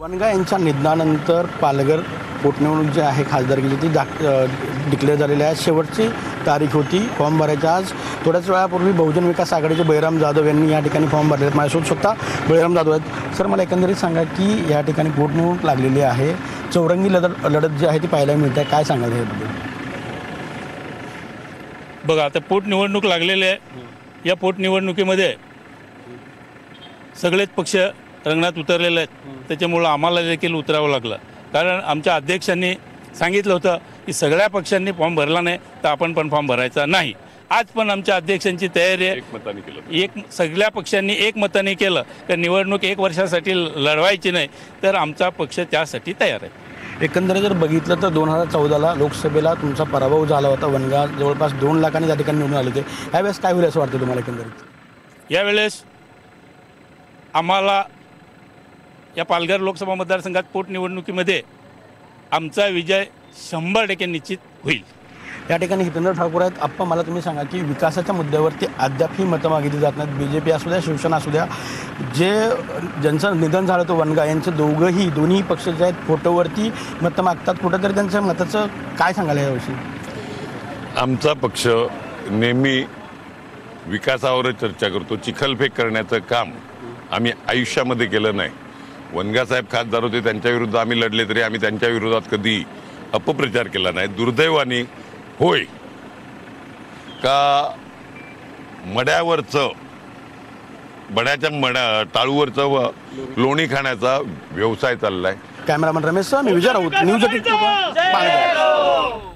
वनगा यांच्या निधनानंतर पालघर पोटनिवडणूक जी आहे खासदारकीची ती डिक्लेअर झालेली आहे। शेवटची तारीख होती फॉर्म भरायची। आज थोड्याच वेळापूर्वी बहुजन विकास आघाडीचे बळीराम जाधव यांनी या ठिकाणी फॉर्म भरले आहेत। माझ्यासोबत स्वतः बळीराम जाधव आहेत। सर, मला एकंदरीत सांगा की या ठिकाणी पोटनिवडणूक लागलेली आहे, चौरंगी लढत जी आहे ती पाहायला मिळते, काय सांगाल याबद्दल? बघा, आता पोटनिवडणूक लागलेली आहे। या पोटनिवडणुकीमध्ये सगळेच पक्ष रंगणात उतरलेले आहेत। त्याच्यामुळं आम्हाला देखील उतरावं लागलं, कारण आमच्या अध्यक्षांनी सांगितलं होतं की सगळ्या पक्षांनी फॉर्म भरला नाही तर आपण पण फॉर्म भरायचा नाही। आज पण आमच्या अध्यक्षांची तयारी आहे, सगळ्या पक्षांनी एकमताने केलं की निवडणूक 1 वर्षासाठी लढवायची नाही, तर आमचा पक्ष त्यासाठी तयार आहे। एकंदरीत जर बघितलं तर 2014ला लोकसभेला तुमचा पराभव झाला होता। वनगा जवळपास 2 लाखांनी त्या ठिकाणी निवडून आले होते। यावेळेस काय होईल असं वाटतं तुम्हाला एकंदरीत? यावेळेस आम्हाला या पालघर लोकसभा मतदारसंघात पोटनिवडणुकीमध्ये आमचा विजय 100% निश्चित होईल। या ठिकाणी हितेंद्र ठाकूर आहेत। आप्पा, मला तुम्ही सांगा की विकासाच्या मुद्द्यावरती अद्यापही मतं मागितली जात नाहीत। BJP असू द्या, शिवसेना असू द्या, जे ज्यांचं निधन झालं होतं वनगा यांचे दोन्ही पक्ष जे आहेत फोटोवरती मतं मागतात। कुठंतरी त्यांच्या मताचं काय सांगायला याविषयी? आमचा पक्ष नेहमी विकासावरच चर्चा करतो। चिखलफेक करण्याचं काम आम्ही आयुष्यामध्ये केलं नाही। वनगासाहेब खासदार होते, त्यांच्या विरुद्ध आम्ही लढले तरी आम्ही त्यांच्या विरोधात कधी अपप्रचार केला नाही। दुर्दैवाने होय का मड्यावरचं टाळूवरचं लोणी खाण्याचा व्यवसाय चाललाय। कॅमेरामन रमेश, मी विजय राऊत, न्यूज 18 पालघर।